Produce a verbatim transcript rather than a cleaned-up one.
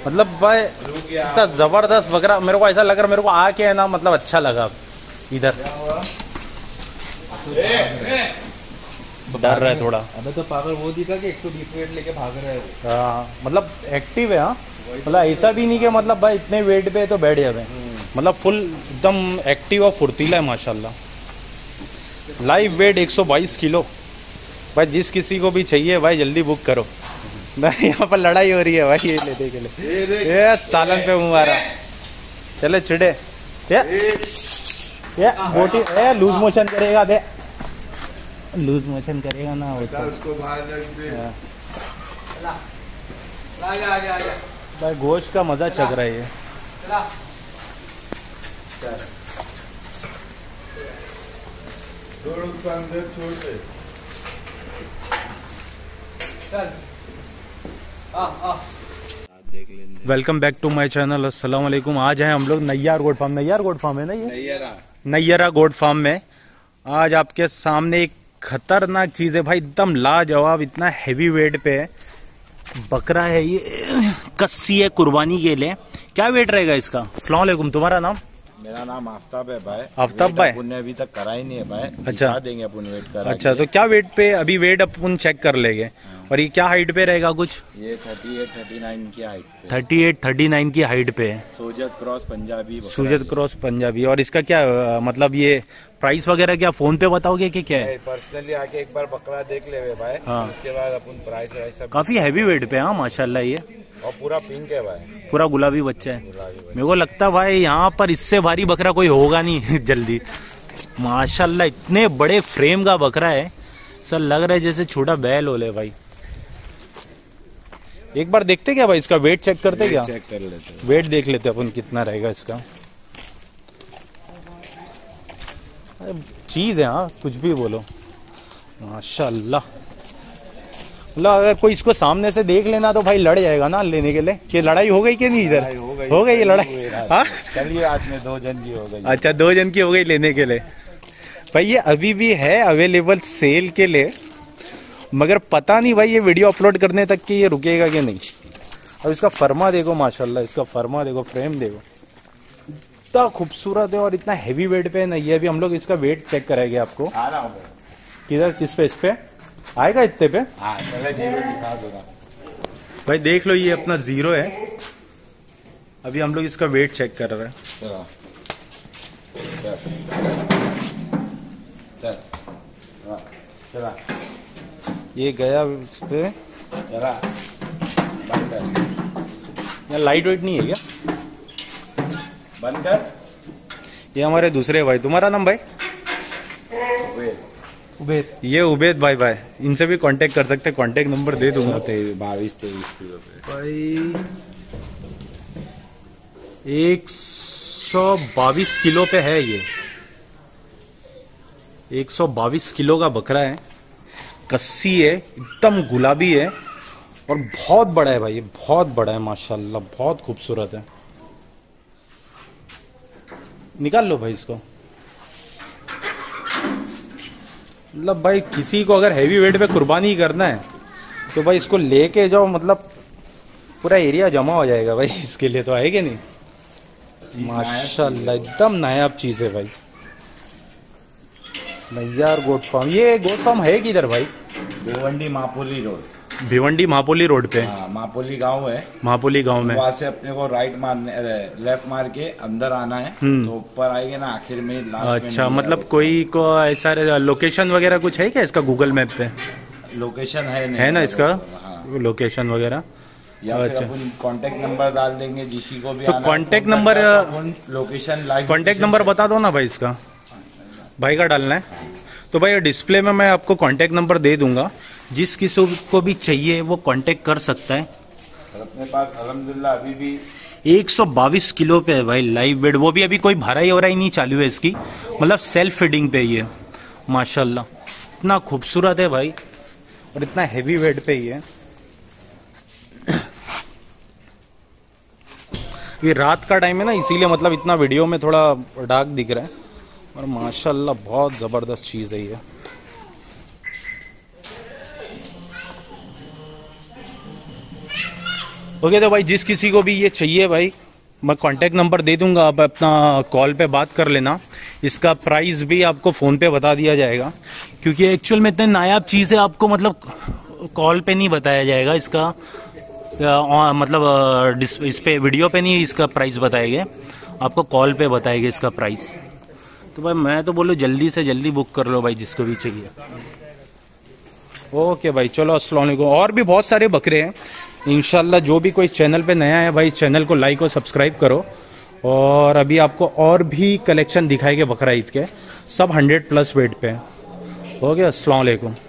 मतलब भाई इतना जबरदस्त बकरा, मेरे को ऐसा लग रहा, मेरे को आके है ना मतलब अच्छा लगा इधर। डर रहा है थोड़ा। अबे तो पागल वो दिखा कि एक सौ बीस वेट लेके भाग रहा है वो। हाँ मतलब एक्टिव है। हाँ मतलब ऐसा भी नहीं कि मतलब भाई इतने वेट पे तो बैठ जाते हैं, मतलब फुल एकदम एक्टिव और फुर्तीला है माशाल्लाह। लाइव वेट एक सौ बाईस किलो। भाई जिस किसी को भी चाहिए भाई जल्दी बुक करो। यहाँ पर लड़ाई हो रही है भाई, ये लेने के लिए। ये सालन पे मुँह मारा, चले चिड़े। ये ये बोटी ए लूज मोशन करेगा बे, लूज मोशन करेगा ना उसको बाहर रख दे। भाई गोश्त का मजा चख रहा है ये। छोड़ दे। Welcome back to my channel. अस्सलाम वालेकुम। आज हैं हम लोग Neyyar goat farm. Neyyar goat farm है ना ये, नैयरा नैयरा गोट फार्म में। आज आपके सामने एक खतरनाक चीज है भाई, एकदम लाजवाब, इतना हैवी वेट पे है बकरा है ये, कस्सी है कुर्बानी के लिए। क्या वेट रहेगा इसका? अस्सलाम वालेकुम, तुम्हारा नाम? मेरा नाम आफ्ताब है भाई। आफ्ताब भाई, अपन ने अभी तक करा ही नहीं है भाई। अच्छा देंगे अपन वेट करा। अच्छा तो क्या वेट पे अभी वेट अपन चेक कर लेंगे। और ये क्या हाइट पे रहेगा कुछ? ये थर्टी एट थर्टी नाइन की हाइट पे। थर्टी एट थर्टी नाइन की हाइट पे है। सोजत क्रॉस पंजाबी। सोजत क्रॉस पंजाबी। और इसका क्या मतलब ये प्राइस वगैरह क्या फोन पे बताओगे कि क्या है? पर्सनली आके एक बार बकरा देख ले भाई। हाँ। उसके बाद अपन प्राइस वाइस सब। काफी हैवी वेट पे। हाँ माशाल्लाह ये, और पूरा पिंक है भाई, पूरा गुलाबी बच्चा है। मेरे को लगता भाई यहाँ पर इससे भारी बकरा कोई होगा नहीं जल्दी। माशाल्लाह इतने बड़े फ्रेम का बकरा है, सर लग रहा है जैसे छोटा बैल हो ले भाई। एक बार देखते क्या भाई, इसका वेट चेक करते क्या? चेक कर लेते, वेट देख लेते अपन कितना रहेगा इसका। चीज है हाँ, कुछ भी बोलो माशाल्लाह। मतलब अगर कोई इसको सामने से देख लेना तो भाई लड़ जाएगा ना लेने के लिए। कि लड़ाई हो गई कि नहीं? इधर हो गई, हो गई लड़ाई। हाँ चलिए आज में दो जन की हो गई। अच्छा दो जन की हो गई लेने के लिए। भाई ये अभी भी है अवेलेबल सेल के लिए, मगर पता नहीं भाई ये वीडियो अपलोड करने तक कि ये रुकेगा कि नहीं। अब इसका फर्मा देखो माशाल्लाह, इसका फर्मा देखो, फ्रेम देखो, इतना खूबसूरत है और इतना हैवी वेट पे है ना ये। अभी हम लोग इसका वेट चेक कराएंगे आपको। आ रहा हूं किधर, किस पे? इस पे आएगा इतने पे? हाँ चले जीरो दिखा दो ना भाई। देख लो ये अपना जीरो है। अभी हम लोग इसका वेट चेक कर रहे हैं। चला चल चल चला ये गया इस पे। चला बंद कर। यहाँ लाइट वेट नहीं है क्या? बंद कर। ये हमारे दूसरे भाई। तुम्हारा नाम भाई? उबैद। ये उबैद भाई भाई, इनसे भी कांटेक्ट कर सकते हैं, कांटेक्ट नंबर दे दूंगा। बाईस तेईस किलो पे भाई एक सौ बाईस किलो पे है ये। एक सौ बाईस किलो का बकरा है, कस्सी है, एकदम गुलाबी है और बहुत बड़ा है भाई। ये बहुत बड़ा है माशाल्लाह, बहुत खूबसूरत है। निकाल लो भाई इसको। मतलब भाई किसी को अगर हैवी वेट पे कुर्बानी करना है तो भाई इसको लेके जाओ, मतलब पूरा एरिया जमा हो जाएगा भाई इसके लिए तो। आएगा नहीं माशाल्लाह, एकदम नायाब चीज है भाई। Naiyar goat farm. ये गोट फार्म है किधर भाई? भिवंडी मापोली रोड। भिवंडी मापोली रोड पे। हाँ, मापोली गांव है। मापोली गांव में। वहाँ से अपने को राइट मारने, लेफ्ट मार के अंदर आना है तो ऊपर आएंगे ना आखिर में, लास्ट में। अच्छा मतलब कोई को ऐसा लोकेशन वगैरह कुछ है क्या इसका गूगल मैप पे? लोकेशन है नहीं है ना इसका? हाँ। लोकेशन वगैरह या फिर अपन कांटेक्ट नंबर डाल देंगे जिसी को भी। तो contact number, location live contact number बता दो ना भाई इसका, भाई का डालना है। तो भाई डिस्प्ले में मैं आपको कांटेक्ट नंबर दे दूंगा, जिस किसी को भी चाहिए वो कांटेक्ट कर सकता है। अपने पास अल्हम्दुलिल्लाह अभी भी एक सौ बाईस किलो पे है भाई लाइव वेट। वो भी अभी कोई भराई हो रहा ही नहीं चालू है इसकी, मतलब सेल्फ फीडिंग पे ही है माशाल्लाह। इतना खूबसूरत है भाई और इतना हैवी वेट पे ही है। ये रात का टाइम है ना, इसीलिए मतलब इतना वीडियो में थोड़ा डार्क दिख रहा है, और माशाल्लाह बहुत जबरदस्त चीज है ये। ओके तो भाई जिस किसी को भी ये चाहिए भाई, मैं कांटेक्ट नंबर दे दूंगा, आप अपना कॉल पे बात कर लेना। इसका प्राइस भी आपको फ़ोन पे बता दिया जाएगा, क्योंकि एक्चुअल में इतने नायाब चीज़ है, आपको मतलब कॉल पे नहीं बताया जाएगा इसका, आ, मतलब डिस इस पे वीडियो पे नहीं इसका प्राइस बताएंगे, आपको कॉल पे बताएंगे इसका प्राइस। तो भाई मैं तो बोलूँ जल्दी से जल्दी बुक कर लो भाई जिसको भी चाहिए। ओके भाई चलो, अस्सलाम वालेकुम। और भी बहुत सारे बकरे हैं इंशाल्लाह। जो भी कोई चैनल पे नया है भाई, चैनल को लाइक और सब्सक्राइब करो। और अभी आपको और भी कलेक्शन दिखाएंगे बकरा ईद के, सब हंड्रेड प्लस वेट पे। हो गया, अस्सलाम वालेकुम।